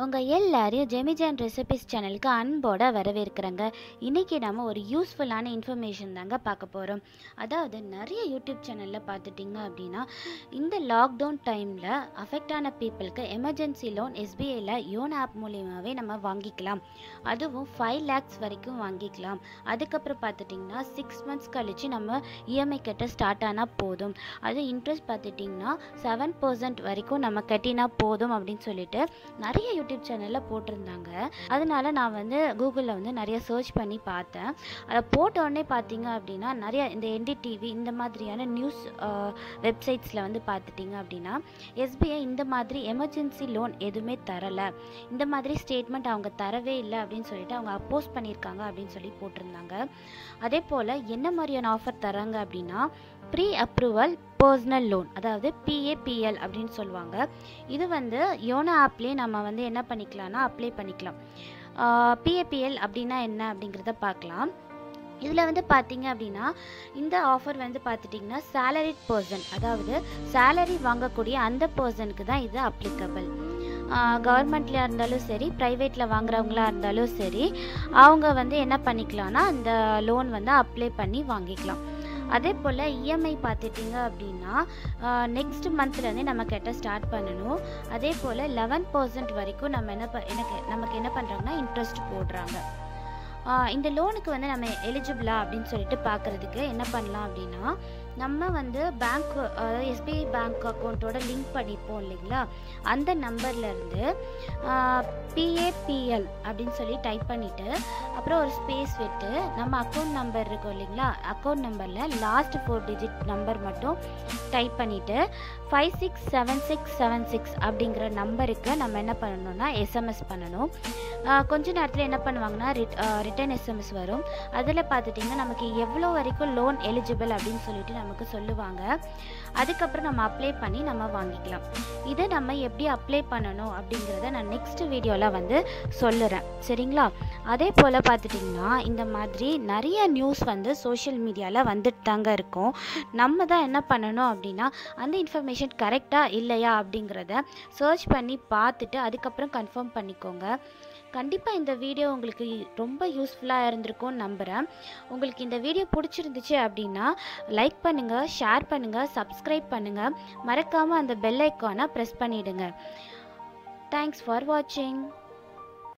உங்கள் எல்லாரையும் ஜெமிஜான் ரெசிபிஸ் சேனலுக்கு அன்போடு வரவேற்கிறேங்க. இன்றைக்கி நம்ம ஒரு யூஸ்ஃபுல்லான இன்ஃபர்மேஷன் தாங்க பார்க்க போகிறோம். அதாவது நிறைய யூடியூப் சேனலில் பார்த்துட்டிங்க அப்படின்னா இந்த லாக்டவுன் டைமில் அஃபெக்ட் ஆன பீப்புளுக்கு எமர்ஜென்சி லோன் எஸ்பிஐயில் யோன் ஆப் மூலியமாகவே நம்ம வாங்கிக்கலாம். அதுவும் 5 lakhs வரைக்கும் வாங்கிக்கலாம். அதுக்கப்புறம் பார்த்துட்டிங்கன்னா 6 months கழித்து நம்ம இஎம்ஐ கட்ட ஸ்டார்ட் ஆனால் போதும். அது இன்ட்ரெஸ்ட் பார்த்துட்டிங்கன்னா 7% வரைக்கும் நம்ம கட்டினா போதும் அப்படின்னு சொல்லிட்டு நிறைய யூடியூப் சேனலில் போட்டிருந்தாங்க. அதனால நான் கூகுளில் நிறைய சர்ச் பண்ணி பார்த்தேன். அதை போட்ட உடனே பார்த்தீங்க அப்படின்னா நிறைய இந்த என்டிடிவி இந்த மாதிரியான நியூஸ் வெப்சைட்ஸில் பார்த்துட்டிங்க அப்படின்னா எஸ்பிஐ இந்த மாதிரி எமர்ஜென்சி லோன் எதுவுமே தரலை, இந்த மாதிரி ஸ்டேட்மெண்ட் அவங்க தரவே இல்லை அப்படின்னு சொல்லிட்டு அவங்க அப்போஸ் பண்ணியிருக்காங்க அப்படின்னு சொல்லி போட்டிருந்தாங்க. அதே போல் என்ன மாதிரியான ஆஃபர் தராங்க அப்படின்னா ப்ரீ அப்ரூவல் பர்சனல் லோன், அதாவது PAPL அப்படின்னு சொல்லுவாங்க. இது யோனோ ஆப்லேயே நம்ம என்ன பண்ணிக்கலாம்னா அப்ளை பண்ணிக்கலாம். PAPL அப்படின்னா என்ன அப்படிங்கிறத பார்க்கலாம். இதில் பார்த்தீங்க அப்படின்னா இந்த ஆஃபர் பார்த்துட்டிங்கன்னா சேலரிட் பர்சன், அதாவது சேலரி வாங்கக்கூடிய அந்த பர்சனுக்கு தான் இது அப்ளிகபிள். கவர்மெண்ட்ல இருந்தாலும் சரி, ப்ரைவேட்டில் வாங்குறவங்களா இருந்தாலும் சரி, அவங்க என்ன பண்ணிக்கலாம்னா அந்த லோன் அப்ளை பண்ணி வாங்கிக்கலாம். அதே போல் இஎம்ஐ பார்த்துட்டிங்க அப்படின்னா நெக்ஸ்ட் மந்த்லேருந்தே நம்ம கட்ட ஸ்டார்ட் பண்ணணும். அதே போல் 11% வரைக்கும் நமக்கு என்ன பண்ணுறாங்கன்னா இன்ட்ரெஸ்ட் போடுறாங்க. இந்த லோனுக்கு நம்ம எலிஜிபிளா அப்படின்னு சொல்லிட்டு பார்க்குறதுக்கு என்ன பண்ணலாம் அப்படின்னா நம்ம பேங்க், அதாவது எஸ்பிஐ பேங்க் அக்கௌண்ட்டோட லிங்க் பண்ணிப்போம் இல்லைங்களா, அந்த நம்பர்லேருந்து PAPL அப்படின்னு சொல்லி டைப் பண்ணிவிட்டு அப்புறம் ஒரு ஸ்பேஸ் விட்டு நம்ம அக்கௌண்ட் நம்பர் இருக்கும் இல்லைங்களா, அக்கௌண்ட் நம்பரில் லாஸ்ட் 4 digit நம்பர் மட்டும் டைப் பண்ணிவிட்டு 567676 அப்படிங்கிற நம்பருக்கு நம்ம என்ன பண்ணணும்னா எஸ்எம்எஸ் பண்ணணும். கொஞ்ச நேரத்தில் என்ன பண்ணுவாங்கன்னா ரிட்டர்ன் எஸ்எம்எஸ் வரும். அதில் பார்த்துட்டிங்கன்னா நமக்கு எவ்வளோ வரைக்கும் லோன் எலிஜிபிள் அப்படின்னு சொல்லிட்டு நமக்கு சொல்லுவாங்க. அதுக்கப்புறம் நம்ம அப்ளை பண்ணி நம்ம வாங்கிக்கலாம். இதை நம்ம எப்படி அப்ளை பண்ணணும் அப்படிங்கிறத நான் நெக்ஸ்ட் வீடியோவில் சொல்லுறேன், சரிங்களா? அதே போல் பார்த்துட்டிங்கன்னா இந்த மாதிரி நிறைய நியூஸ் சோஷியல் மீடியாவில் வந்துட்டு தாங்க இருக்கும். நம்ம தான் என்ன பண்ணணும் அப்படின்னா அந்த இன்ஃபர்மேஷன் கரெக்டாக இல்லையா அப்படிங்கிறத சர்ச் பண்ணி பார்த்துட்டு அதுக்கப்புறம் கன்ஃபார்ம் பண்ணிக்கோங்க. கண்டிப்பாக இந்த வீடியோ உங்களுக்கு ரொம்ப யூஸ்ஃபுல்லாக இருந்திருக்கும்னு நம்புகிறேன். உங்களுக்கு இந்த வீடியோ பிடிச்சிருந்துச்சு அப்படின்னா லைக் பண்ணுங்கள், ஷேர் பண்ணுங்கள், சப்ஸ்கிரைப் பண்ணுங்கள். மறக்காமல் அந்த பெல் ஐக்கானை ப்ரெஸ் பண்ணிவிடுங்க. தேங்க்ஸ் ஃபார் வாட்சிங்.